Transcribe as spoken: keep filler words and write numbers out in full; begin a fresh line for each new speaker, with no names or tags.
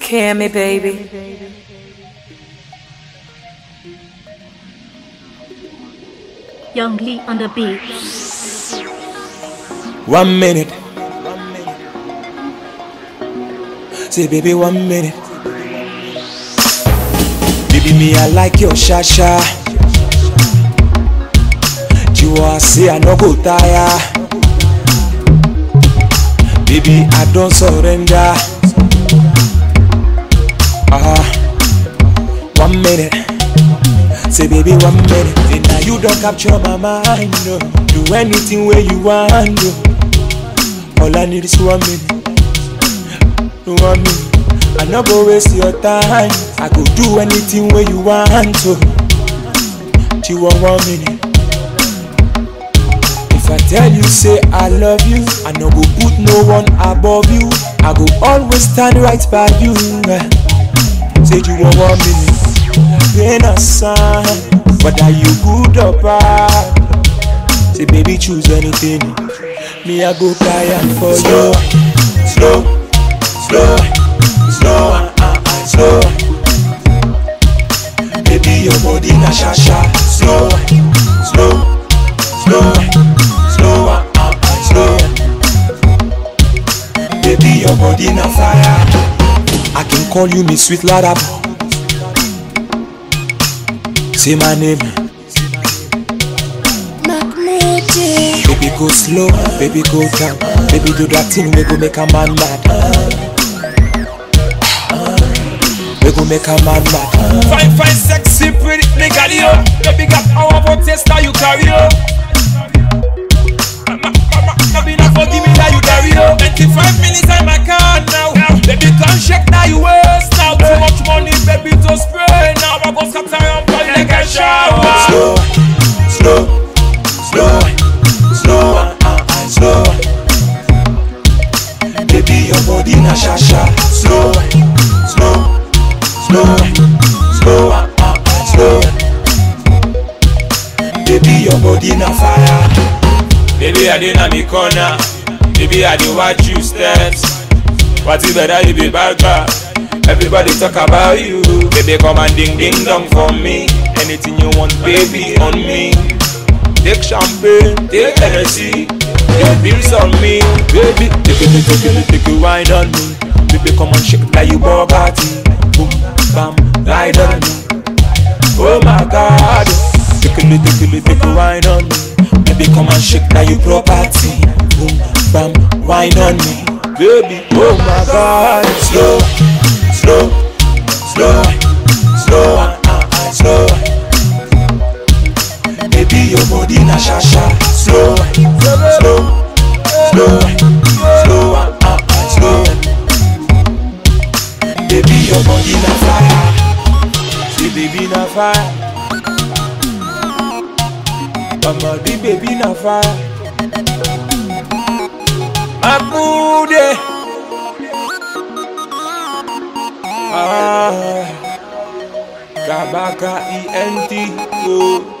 care me, baby.
Young Lee on the beat.
One minute. Say, baby, one minute. Baby, me, I like your shasha. You are say I no go tire. Baby, I don't surrender. Ah, uh, one minute. Say, baby, one minute. Say, now you don't capture my mind. No. Do anything where you want. No. All I need is one minute. One minute. I no go waste your time. I go do anything where you want to. You want one minute. If I tell you, say I love you, I no go put no one above you. I go always stand right by you. Say you want one minute. Ain't a sign, whether you good or bad. Say baby, choose anything. Me I go tired for you. Slow, slow, slow, uh, uh, uh, slow. Baby, your body na sha sha. Slow, slow, slow, slow, uh, uh, uh, slow. Baby, your body na fire. I can call you me sweet ladder. Say my name. Markmuday. Baby go slow, baby go down. Baby do that thing we go make a man mad. We go make a man mad.
Fine, fine, sexy, pretty, me got you. Baby got our for taste now you carry you. Baby not forgive me now you carry you. twenty-five minutes in my car now. Baby can't shake now you waste now. Too much money, baby to spray now. I go scatter your body like a shower.
Slow, slow, slow, slow, uh, uh, uh, slow. Baby your body na sha sha. Slow, slow, slow, slow, uh, uh, uh, slow. Baby your body na fire.
Baby I dey na me corner. Baby I dey watch you steps. What is better you be bad girl? Everybody talk about you. Baby come and ding ding dong for me. Anything you want baby on me. Take champagne, take Hennessy, take pills on me. Baby take it, take it, take it, wine on me. Baby come and shake like you Bugatti. Boom, bam, ride on me. Oh my God. Take it, take it, take it, wine on me. Baby come and shake like you property. Boom, bam, wine on me. Baby, oh my God. Slow, slow, slow, slow, uh, uh, uh, slow. Baby, your body na sha sha. Slow, slow, slow, slow, uh, uh, uh, slow. Baby, your body na fire. See, baby na fire. Mama, the baby na fire. Markmuday. Ah, Kabaka E N T. Oh.